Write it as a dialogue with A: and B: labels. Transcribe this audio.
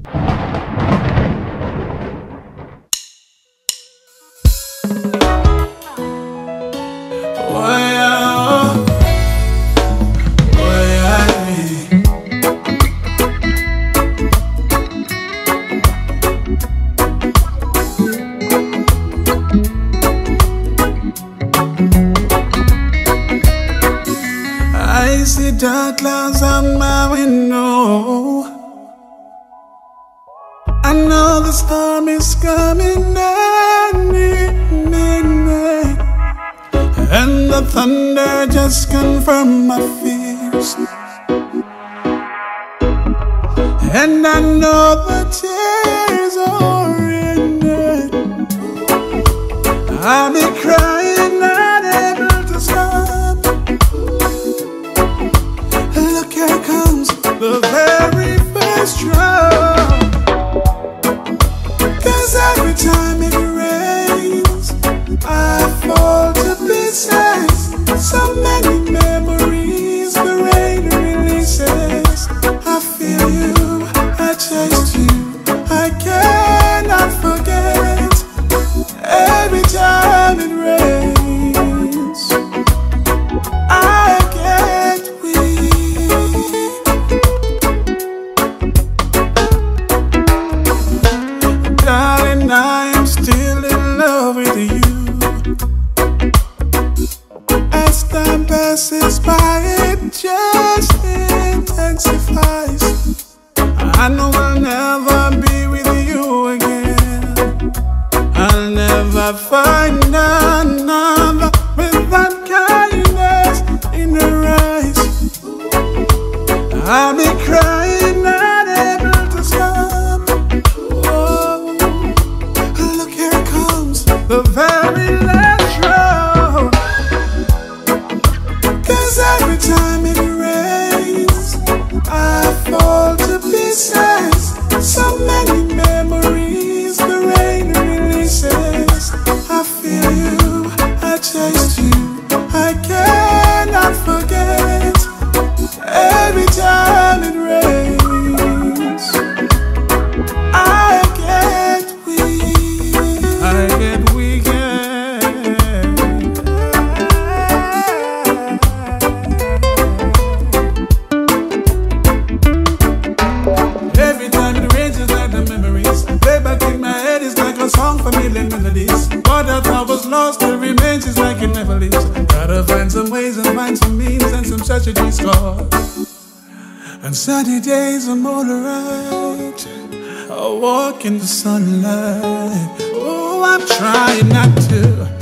A: Dark clouds on my window. I know the storm is coming, and the thunder just confirmed my fears. And I know the tears are in it. I'll be crying, not able to stop. Look, here comes the very first drop. 'Cause every time it rains, I fall to pieces. So many memories the rain releases. I feel you, I taste you, I cannot forget. Every time it rains, I get weak. Darling, I am still in love with you. As time passes by, it just intensifies. I know I'll never be with you again. I'll never find another with that kindness in her eyes. I'll be crying, not able to stop. Oh, look, here comes the very last drop. 'Cause every time it rains, I fall to pieces. So many memories the rain releases. I feel you, I taste you, I cannot forget. Every time it rains, I get weak. I get weak. Every time it rains, it's like the memories play back in my head. It's like a song for million melodies. What I thought was lost still remains. It's like it never leaves. Gotta find some ways and find some means and some strategies, cause on sunny days I'm alright. I walk in the sunlight. Oh, I'm trying not to